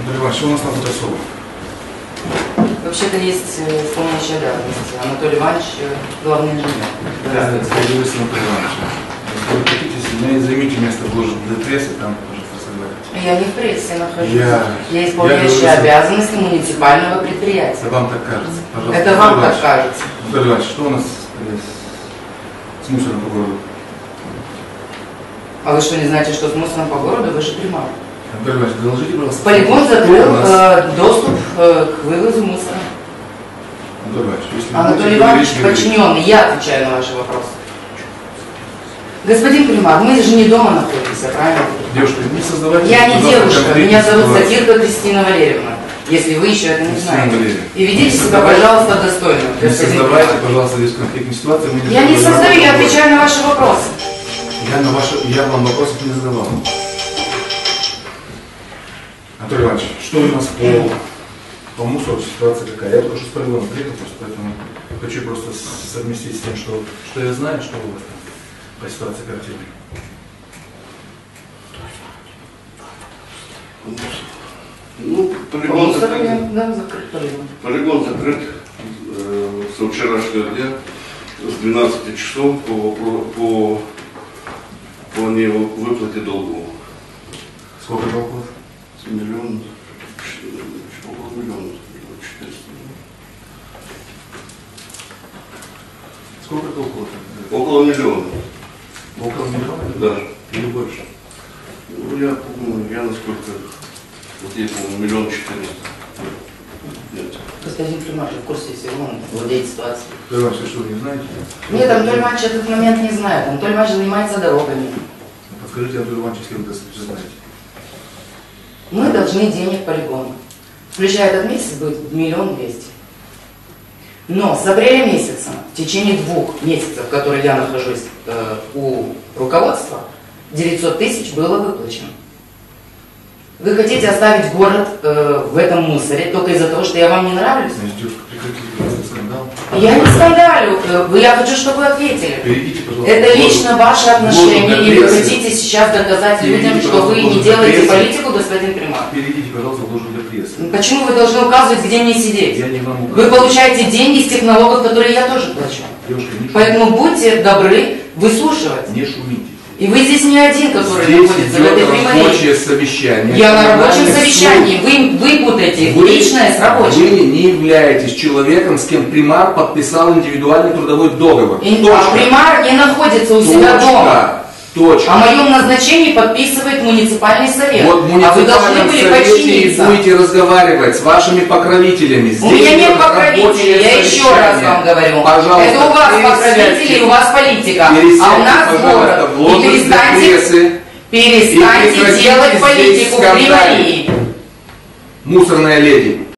Что у нас там тут особо? Вообще-то есть исполняющий обязанности. Анатолий Иванович, главный инженер. Да, договорились с Анатолием Ивановичем. Если вы хотите, займите место в ложе для прессы, там, пожалуйста, разговаривайте. Я не в прессе нахожусь. Я исполняющий обязанности муниципального предприятия. Это вам так кажется. Пожалуйста. Это вам так кажется. Анатолий Иванович, что у нас с мусором по городу? А вы что, не знаете, что с мусором по городу? Вы же примар. Анатолий Иванович, доложите, пожалуйста. Полигон закрыл доступ к вывозу мусора. Анатолий Иванович подчиненный, я отвечаю на ваши вопросы. Господин примар, мы же не дома находимся, правильно? Девушка, не создавайте... Я не девушка, меня зовут Закирка Кристина Валерьевна, если вы еще это не знаете. И ведите себя, пожалуйста, достойно. Не создавайте, пожалуйста, здесь конфликтной ситуации. Я не создаю, я отвечаю на ваши вопросы. Я вам вопросов не задавал. Анатолий Иванович, что у нас по мусору ситуация какая? Я только что с полигона приехал, поэтому хочу просто совместить с тем, что я знаю, что у вас там по ситуации картины. Ну, полигон закрыт. Полигон закрыт со вчерашнего дня с 12 часов по выплате долгов. Сколько долгов? Миллион, около миллиона, 400. Сколько долгов? Около миллиона. Около миллиона? Да. Или больше? Ну, я помню, насколько, вот я помню, 1 400 000. Нет. Господин примар в курсе всего, он владеет ситуацией. Анатолий Иванович, вы что, не знаете? Нет, Анатолий Иванович этот момент не знает. Анатолий Иванович занимается дорогами. Подскажите, Анатолий Иванович, если вы это знаете. Мы должны денег полигону. Включая этот месяц будет 1 200 000. Но с апреля месяца, в течение 2 месяцев, в которые я нахожусь у руководства, 900 000 было выплачено. Вы хотите оставить город в этом мусоре только из-за того, что я вам не нравлюсь? Девушка, прекратите скандал. Я не скандалю. Я хочу, чтобы вы ответили. Перейдите, пожалуйста. Это лично ваши отношения, или вы хотите сейчас доказать людям, что вы не делаете политику, господин примар? Перейдите, пожалуйста, в ложу для прессы. Почему вы должны указывать, где мне сидеть? Я не вам Вы указываю. получаете деньги с тех налогов, которые я тоже плачу. Девушка, не шумите. Поэтому будьте добры выслушивать. Не шумите. И вы здесь не один, который Здесь находится в этой идет примаре. рабочее совещание. Я на рабочем Коммунальный совещании. суд. Вы путаете Вы личное с рабочим. не являетесь человеком, с кем примар подписал индивидуальный трудовой договор. А примар не находится у себя дома. Точка. О моем назначении подписывает муниципальный совет. Вот в А вы должны муниципальном были совете и подчиниться. будете разговаривать с вашими покровителями. У меня нет идет покровителей, рабочее я еще раз совещание. вам говорю. Пожалуйста, это у вас пересядьте. покровители, у вас политика. Пересядьте, А у нас пожалуйста, город. в ложу И для прессы. перестаньте прекратите делать здесь политику в скандалить. примарии. Мусорная леди.